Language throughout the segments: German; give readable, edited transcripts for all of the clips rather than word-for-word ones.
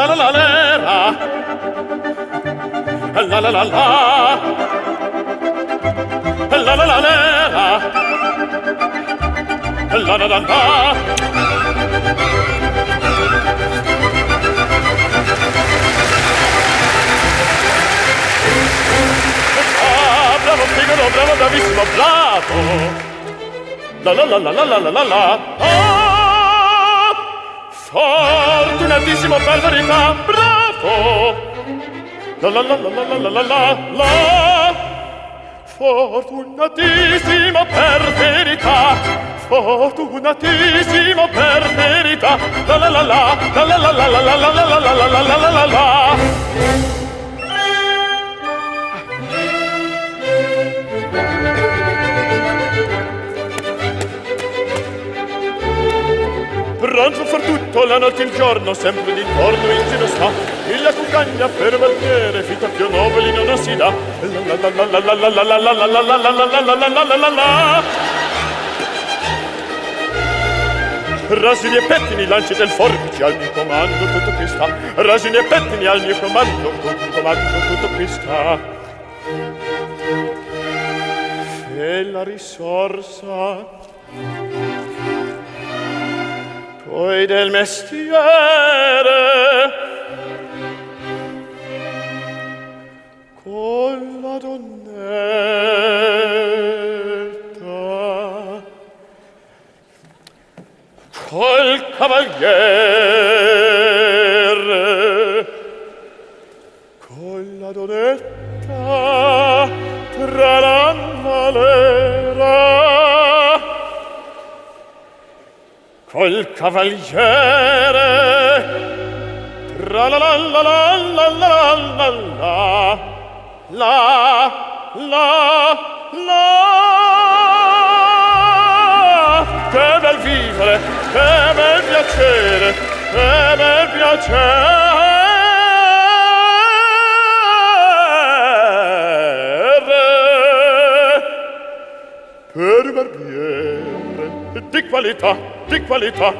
la la la la la la la la la la la la la la. Bravo Figaro, bravo, bravissimo, bravo. La la la la la la la la la. Ah, fortunatissimo per verità, bravo. La la la la la la la la la. Fortunatissimo per verità, fortunatissimo per verità. La la la la la la la la la la la la la la la la la. Pronto per tutto, la notte e il giorno, sempre d'intorno in giro sta. Piglia cuccagna per barbiere, fitta più nobili non si dà. La la la la la la la la la la la la la la la la la la. Rasini e pettini, lanci del forbice al mio comando, tutto qui sta. Rasini e pettini al mio comando, tutto qui sta. E la risorsa poi del mestiere con la donnetta, col cavaliere, con la donnetta tra la malera. Col cavaliere tra la la la la la la la la la la. Che bel vivere, che bel piacere, che bel piacere per barbiere di qualità, di qualità.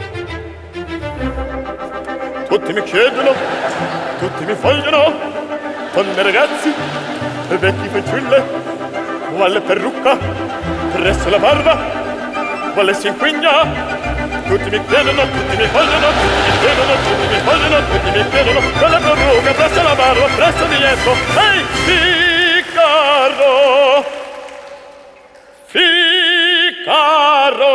Tutti mi chiedono, tutti mi vogliono, donne ragazzi, vecchi fanciulle, quale perrucca, presso la barba, quale si inquigna. Tutti mi chiedono, tutti mi vogliono, tutti mi chiedono, tutti mi vogliono, tutti mi chiedono, quale perrucca, presso la barba, presso di dietro. Ehi, Figaro! Figaro!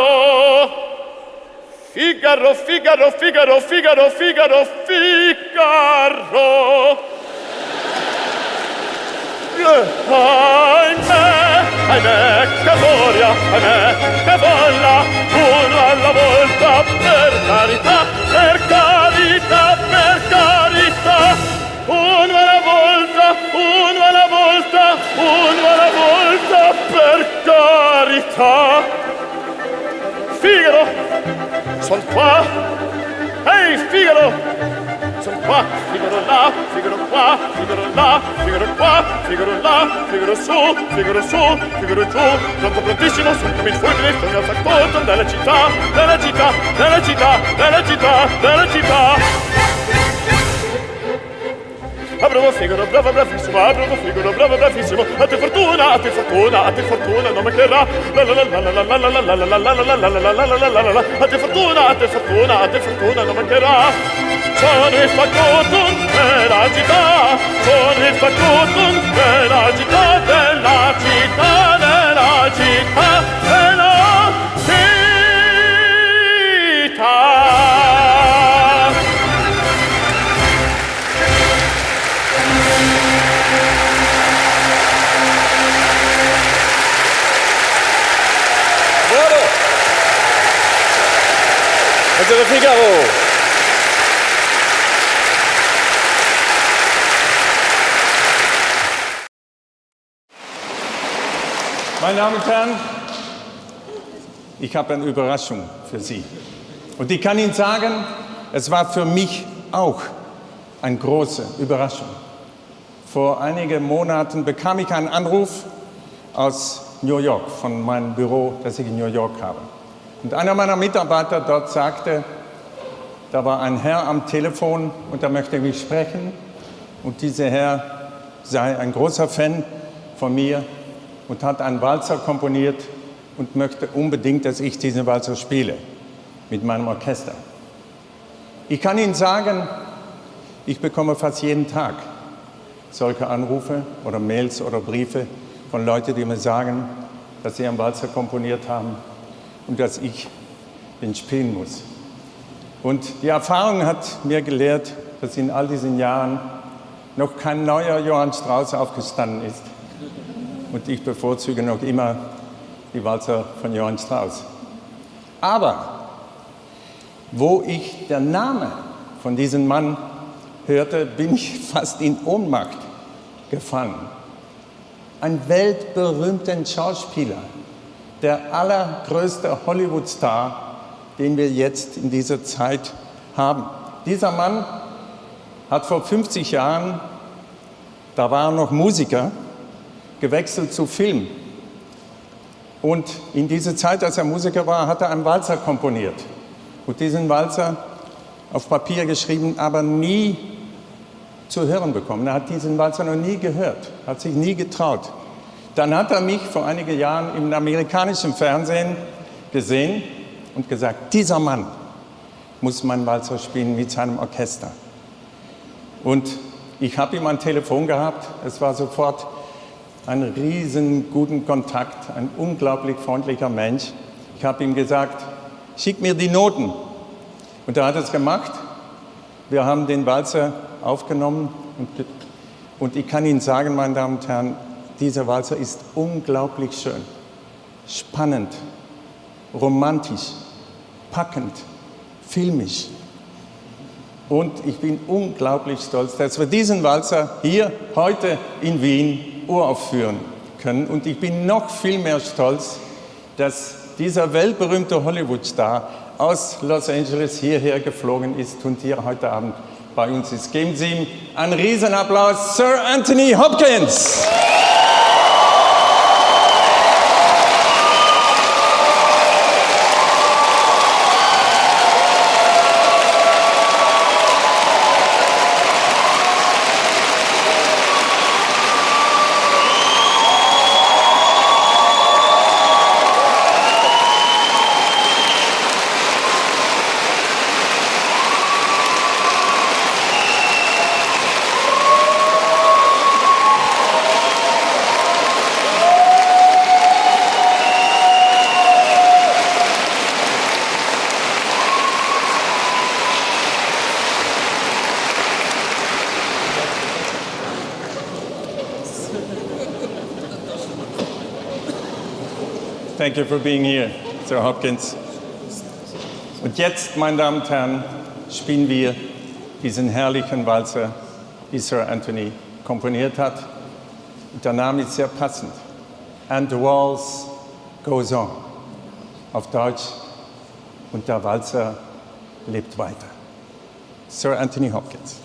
Figaro, Figaro, Figaro, Figaro, Figaro, Figaro. Ahimè, che gloria, ahimè, che bolla, uno alla volta, per carità, per carità, per carità. Uno alla volta, uno alla volta, uno alla volta, per carità. Figaro! Son qua! Ehi, Figaro! Son qua! Figaro là! Figaro qua! Figaro là! Figaro qua! Figaro là! Figaro su! Figaro su! Figaro giù! Pronto prontissimo! Sono come il fulmine! Sono al factotum della città! Della città! Della città! Della città! Della città! Ah, bravo Figaro, bravo, bravissimo, ah, bravo Figaro, bravo, bravissimo. A te fortuna, a te fortuna, a te fortuna, non mancherà. La la la la la la la la la la la la la la la la la la la. A te fortuna, a te fortuna, a te fortuna, non mancherà. Sono il factotum della città, sono il factotum della città, della città, della città, della città. Buongiorno Figaro! Meine Damen und Herren, ich habe eine Überraschung für Sie. Und ich kann Ihnen sagen, es war für mich auch eine große Überraschung. Vor einigen Monaten bekam ich einen Anruf aus New York, von meinem Büro, das ich in New York habe. Und einer meiner Mitarbeiter dort sagte, Da war ein Herr am Telefon und er möchte mich sprechen. Und dieser Herr sei ein großer Fan von mir und hat einen Walzer komponiert und möchte unbedingt, dass ich diesen Walzer spiele mit meinem Orchester. Ich kann Ihnen sagen, ich bekomme fast jeden Tag solche Anrufe oder Mails oder Briefe von Leuten, die mir sagen, dass sie einen Walzer komponiert haben und dass ich den spielen muss. Und die Erfahrung hat mir gelehrt, dass in all diesen Jahren noch kein neuer Johann Strauss aufgestanden ist. Und ich bevorzuge noch immer die Walzer von Johann Strauss. Aber wo ich den Namen von diesem Mann hörte, bin ich fast in Ohnmacht gefallen. Ein weltberühmter Schauspieler, der allergrößte Hollywood-Star, den wir jetzt in dieser Zeit haben. Dieser Mann hat vor 50 Jahren, da war er noch Musiker, gewechselt zu Film. Und in dieser Zeit, als er Musiker war, hat er einen Walzer komponiert. Und diesen Walzer auf Papier geschrieben, aber nie zu hören bekommen. Er hat diesen Walzer noch nie gehört, hat sich nie getraut. Dann hat er mich vor einigen Jahren im amerikanischen Fernsehen gesehen und gesagt, dieser Mann muss meinen Walzer spielen mit seinem Orchester. Und ich habe ihm ein Telefon gehabt, es war sofort ein riesen guten Kontakt, ein unglaublich freundlicher Mensch. Ich habe ihm gesagt, schick mir die Noten. Und er hat es gemacht. Wir haben den Walzer aufgenommen und ich kann Ihnen sagen, meine Damen und Herren, dieser Walzer ist unglaublich schön, spannend, romantisch, packend, filmisch. Und ich bin unglaublich stolz, dass wir diesen Walzer hier heute in Wien uraufführen können. Und ich bin noch viel mehr stolz, dass dieser weltberühmte Hollywood-Star aus Los Angeles hierher geflogen ist und hier heute Abend bei uns ist. Geben Sie ihm einen Riesenapplaus, Sir Anthony Hopkins. Thank you for being here, Sir Hopkins. Und jetzt, meine Damen und Herren, spielen wir diesen herrlichen Walzer, die Sir Anthony komponiert hat. Und der Name ist sehr passend. And the waltz goes on. Auf Deutsch. Und der Walzer lebt weiter. Sir Anthony Hopkins.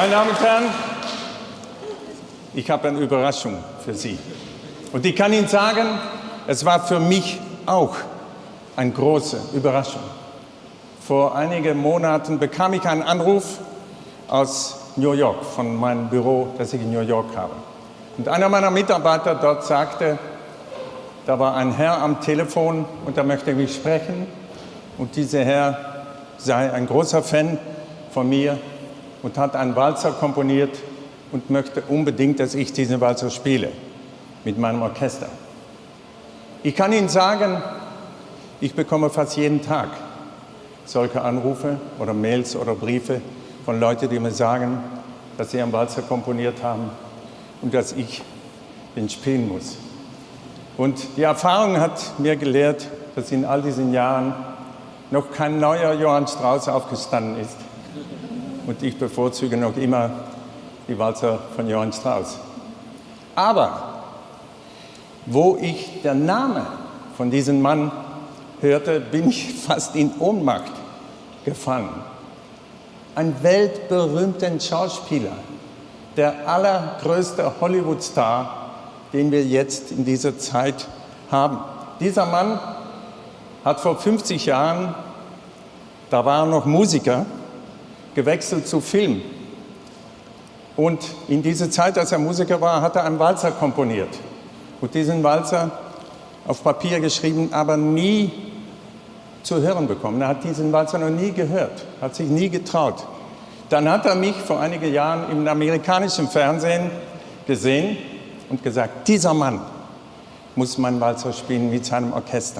Meine Damen und Herren, ich habe eine Überraschung für Sie. Und ich kann Ihnen sagen, es war für mich auch eine große Überraschung. Vor einigen Monaten bekam ich einen Anruf aus New York, von meinem Büro, das ich in New York habe. Und einer meiner Mitarbeiter dort sagte, da war ein Herr am Telefon und er möchte mich sprechen. Und dieser Herr sei ein großer Fan von mir und hat einen Walzer komponiert und möchte unbedingt, dass ich diesen Walzer spiele mit meinem Orchester. Ich kann Ihnen sagen, ich bekomme fast jeden Tag solche Anrufe oder Mails oder Briefe von Leuten, die mir sagen, dass sie einen Walzer komponiert haben und dass ich den spielen muss. Und die Erfahrung hat mir gelehrt, dass in all diesen Jahren noch kein neuer Johann Strauss aufgestanden ist. Und ich bevorzuge noch immer die Walzer von Johann Strauss. Aber wo ich den Namen von diesem Mann hörte, bin ich fast in Ohnmacht gefallen. Ein weltberühmter Schauspieler, der allergrößte Hollywood-Star, den wir jetzt in dieser Zeit haben. Dieser Mann hat vor 50 Jahren, da war er noch Musiker, gewechselt zu Film. Und in dieser Zeit, als er Musiker war, hat er einen Walzer komponiert. Und diesen Walzer auf Papier geschrieben, aber nie zu hören bekommen. Er hat diesen Walzer noch nie gehört, hat sich nie getraut. Dann hat er mich vor einigen Jahren im amerikanischen Fernsehen gesehen und gesagt, dieser Mann muss meinen Walzer spielen mit seinem Orchester.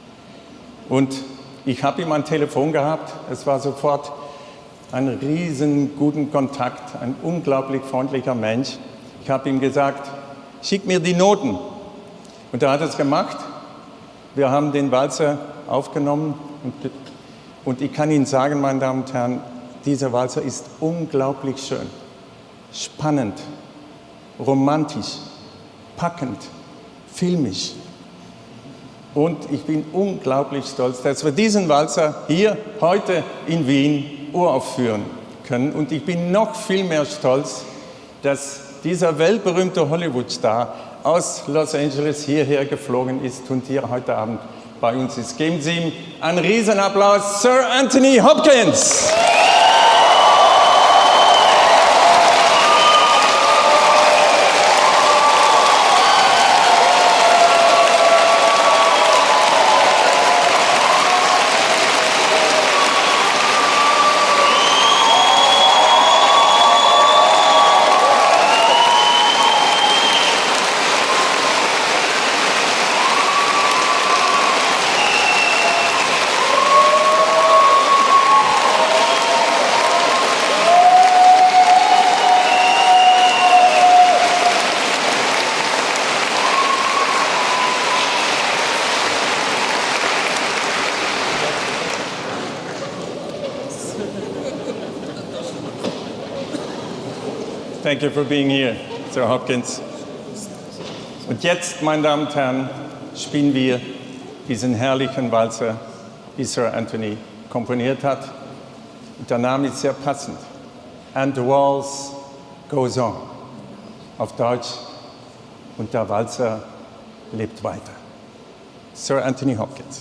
Und ich habe ihm ein Telefon gehabt, es war sofort ein riesen guten Kontakt, ein unglaublich freundlicher Mensch. Ich habe ihm gesagt, schick mir die Noten. Und er hat es gemacht. Wir haben den Walzer aufgenommen und ich kann Ihnen sagen, meine Damen und Herren, dieser Walzer ist unglaublich schön, spannend, romantisch, packend, filmisch. Und ich bin unglaublich stolz, dass wir diesen Walzer hier heute in Wien uraufführen können. Und ich bin noch viel mehr stolz, dass dieser weltberühmte Hollywood-Star aus Los Angeles hierher geflogen ist und hier heute Abend bei uns ist. Geben Sie ihm einen Riesenapplaus, Sir Anthony Hopkins. Thank you for being here, Sir Hopkins. Und jetzt, meine Damen und Herren, spielen wir diesen herrlichen Walzer, die Sir Anthony komponiert hat. Und der Name ist sehr passend. And the waltz goes on. Auf Deutsch. Und der Walzer lebt weiter. Sir Anthony Hopkins.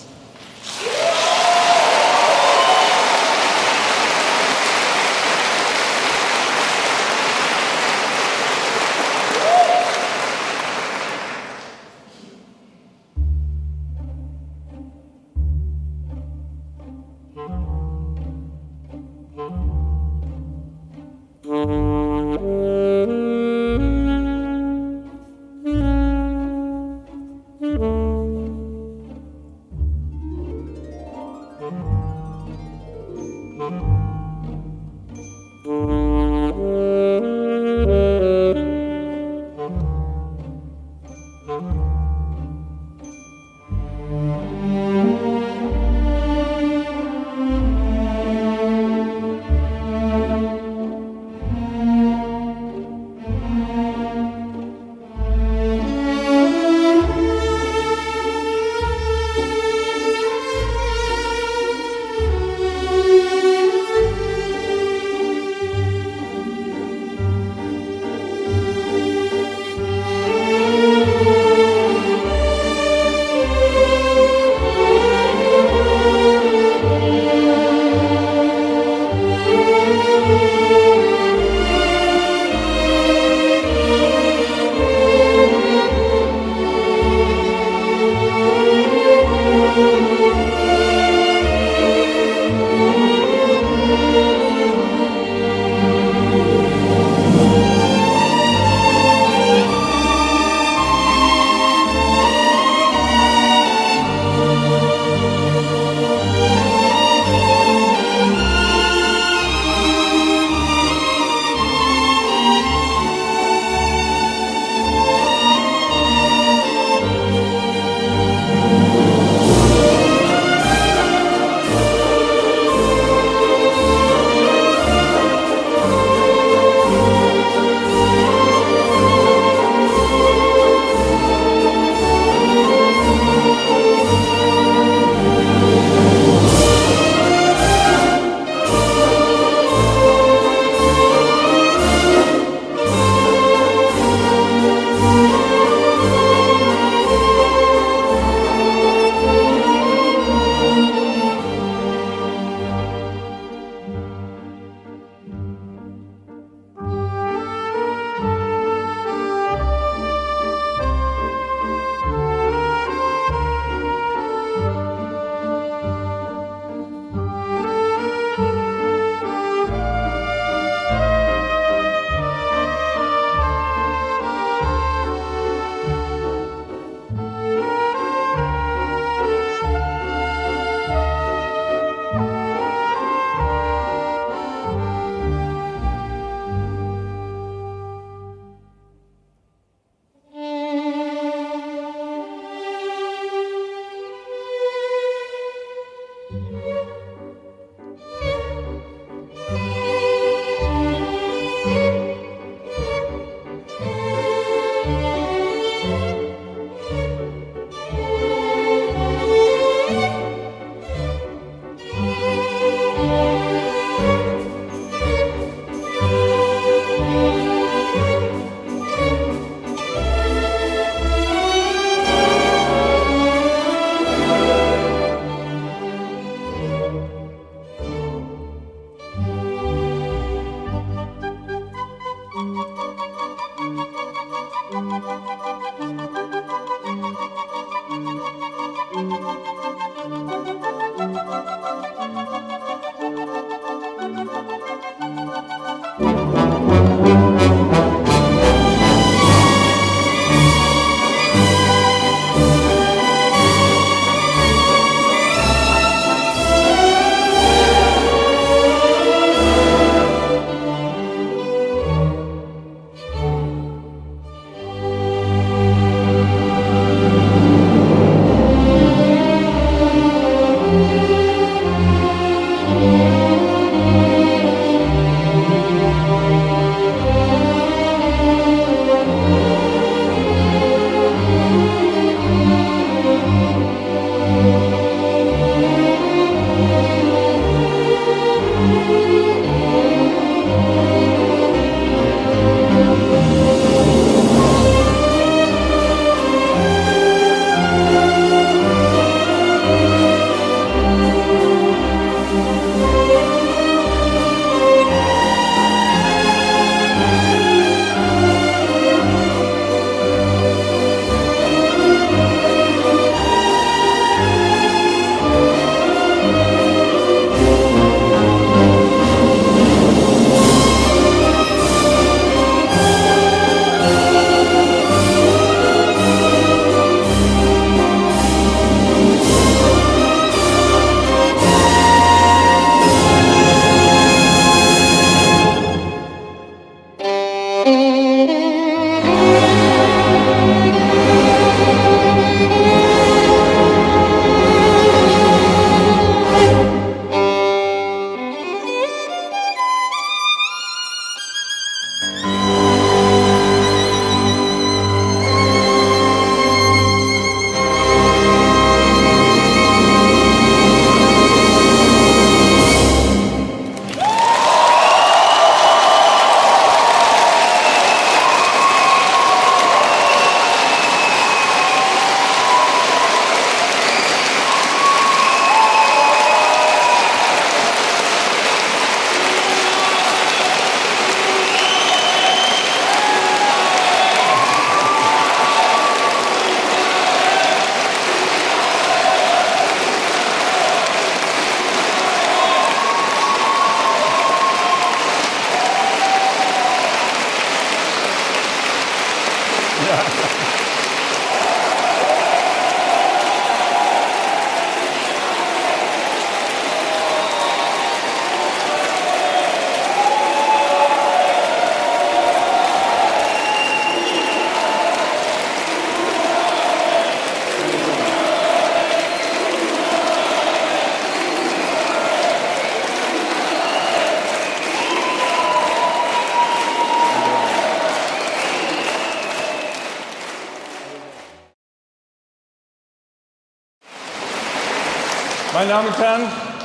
Meine Damen und Herren,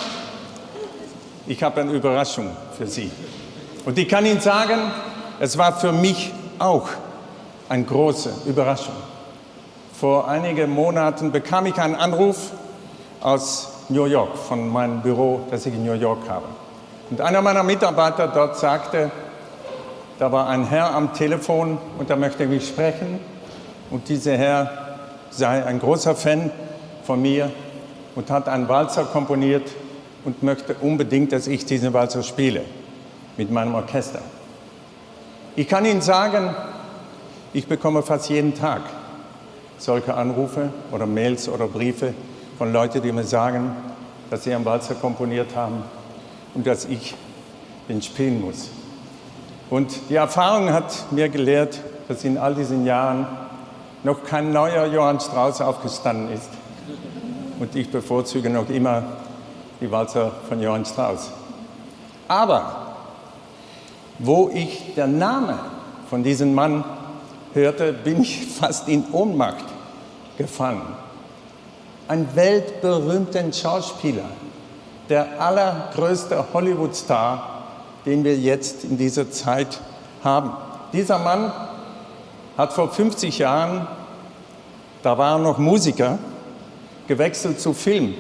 ich habe eine Überraschung für Sie. Und ich kann Ihnen sagen, es war für mich auch eine große Überraschung. Vor einigen Monaten bekam ich einen Anruf aus New York, von meinem Büro, das ich in New York habe. Und einer meiner Mitarbeiter dort sagte, da war ein Herr am Telefon und er möchte mich sprechen. Und dieser Herr sei ein großer Fan von mir und hat einen Walzer komponiert und möchte unbedingt, dass ich diesen Walzer spiele mit meinem Orchester. Ich kann Ihnen sagen, ich bekomme fast jeden Tag solche Anrufe oder Mails oder Briefe von Leuten, die mir sagen, dass sie einen Walzer komponiert haben und dass ich den spielen muss. Und die Erfahrung hat mir gelehrt, dass in all diesen Jahren noch kein neuer Johann Strauss aufgestanden ist. Und ich bevorzuge noch immer die Walzer von Johann Strauss. Aber wo ich den Namen von diesem Mann hörte, bin ich fast in Ohnmacht gefallen. Ein weltberühmter Schauspieler, der allergrößte Hollywood-Star, den wir jetzt in dieser Zeit haben. Dieser Mann hat vor 50 Jahren, da war er noch Musiker, gewechselt zu Film.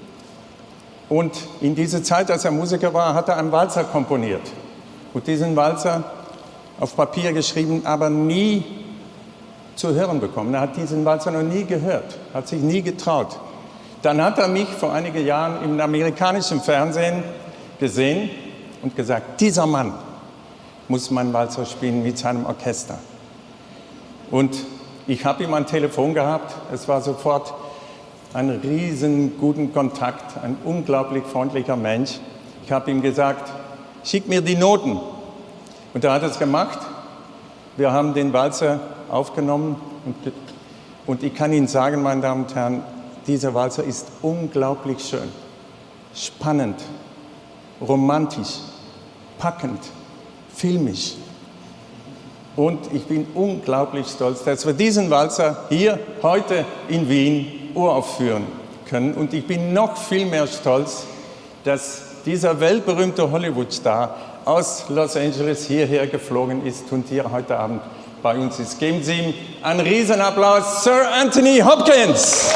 Und in dieser Zeit, als er Musiker war, hat er einen Walzer komponiert. Und diesen Walzer auf Papier geschrieben, aber nie zu hören bekommen. Er hat diesen Walzer noch nie gehört, hat sich nie getraut. Dann hat er mich vor einigen Jahren im amerikanischen Fernsehen gesehen und gesagt, dieser Mann muss meinen Walzer spielen mit seinem Orchester. Und ich habe ihm ein Telefon gehabt, es war sofort ein riesen guten Kontakt, ein unglaublich freundlicher Mensch. Ich habe ihm gesagt, schick mir die Noten. Und er hat es gemacht. Wir haben den Walzer aufgenommen und ich kann Ihnen sagen, meine Damen und Herren, dieser Walzer ist unglaublich schön, spannend, romantisch, packend, filmisch. Und ich bin unglaublich stolz, dass wir diesen Walzer hier heute in Wien uraufführen können. Und ich bin noch viel mehr stolz, dass dieser weltberühmte Hollywood-Star aus Los Angeles hierher geflogen ist und hier heute Abend bei uns ist. Geben Sie ihm einen Riesenapplaus, Sir Anthony Hopkins.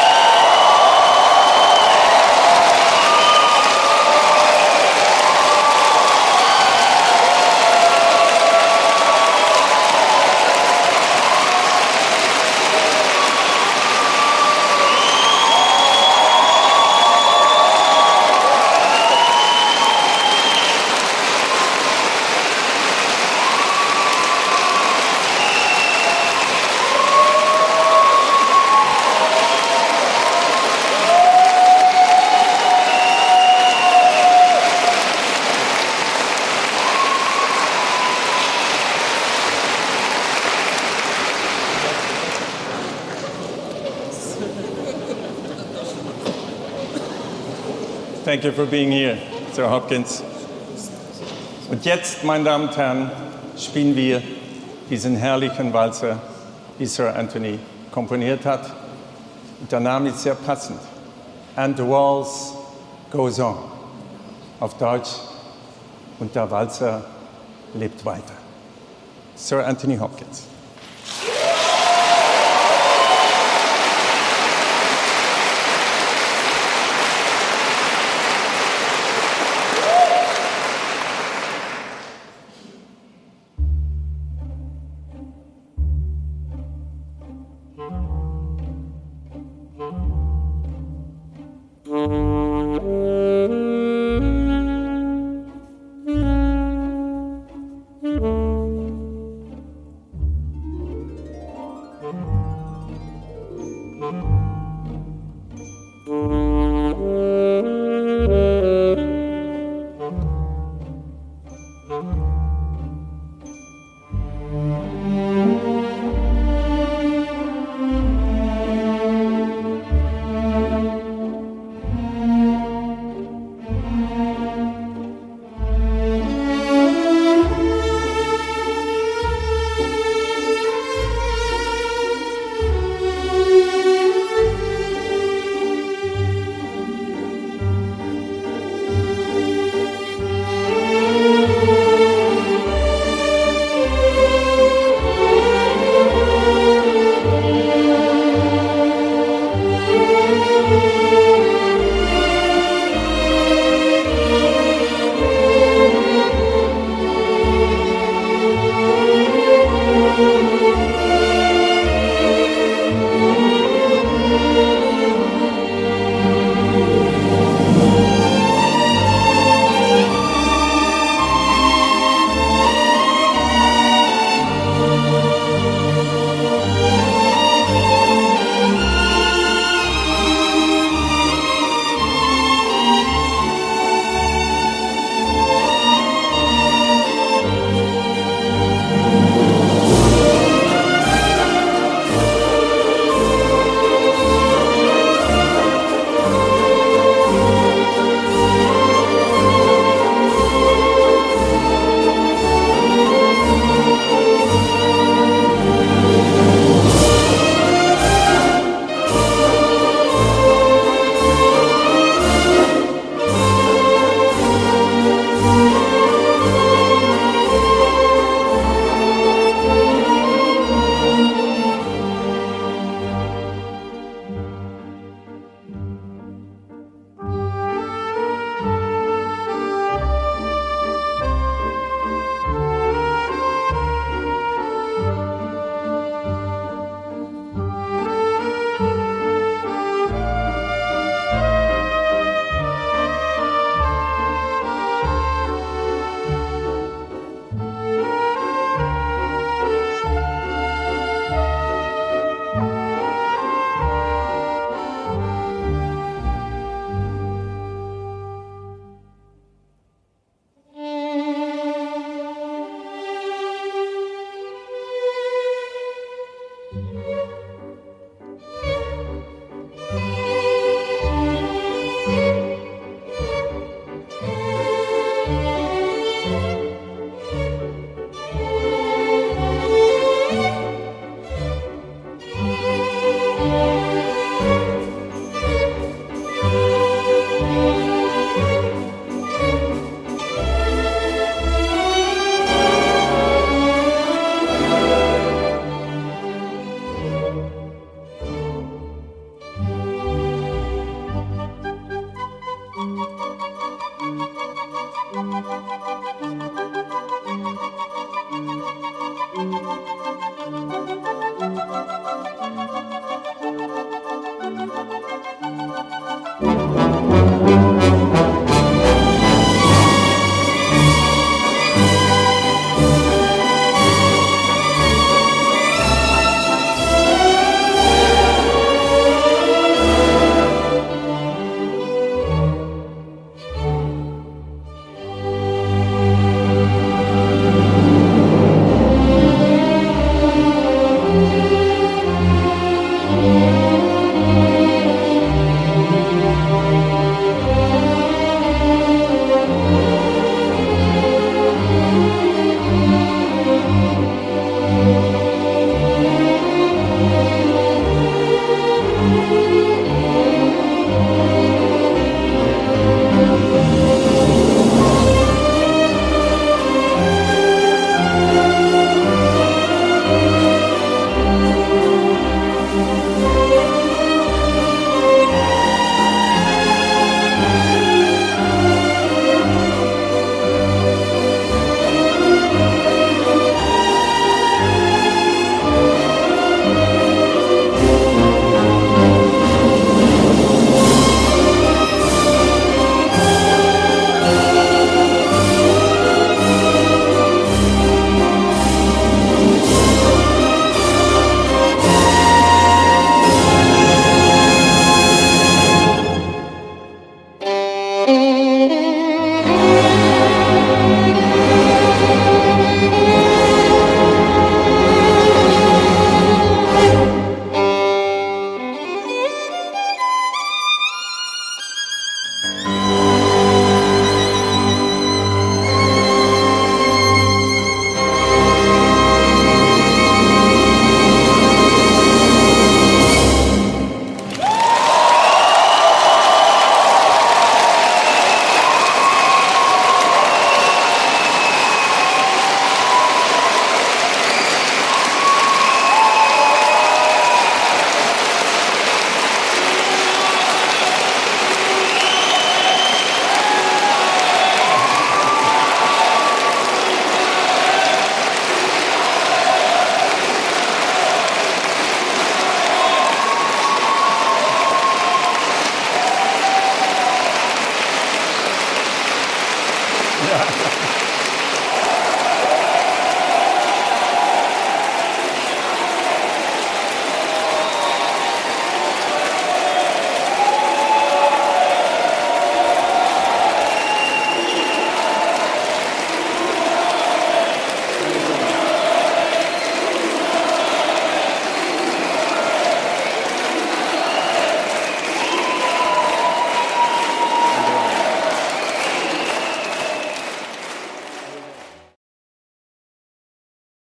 Thank you for being here, Sir Hopkins. Und jetzt, meine Damen und Herren, spielen wir diesen herrlichen Walzer, die Sir Anthony komponiert hat. Und der Name ist sehr passend. And the waltz goes on. Auf Deutsch. Und der Walzer lebt weiter. Sir Anthony Hopkins.